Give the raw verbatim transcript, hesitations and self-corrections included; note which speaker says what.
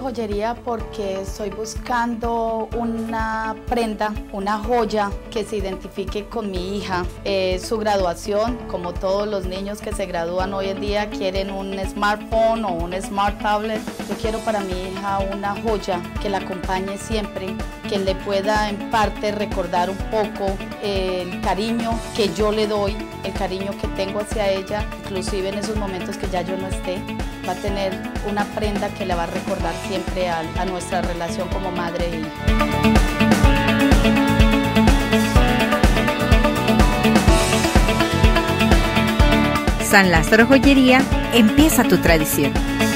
Speaker 1: Joyería porque estoy buscando una prenda, una joya que se identifique con mi hija. Eh, su graduación, como todos los niños que se gradúan hoy en día, quieren un smartphone o un smart tablet. Yo quiero para mi hija una joya que la acompañe siempre, que le pueda en parte recordar un poco eh, el cariño que yo le doy, el cariño que tengo hacia ella, inclusive en esos momentos que ya yo no esté. Va a tener una prenda que le va a recordar siempre a, a nuestra relación como madre e hija.
Speaker 2: San Lázaro Joyería, empieza tu tradición.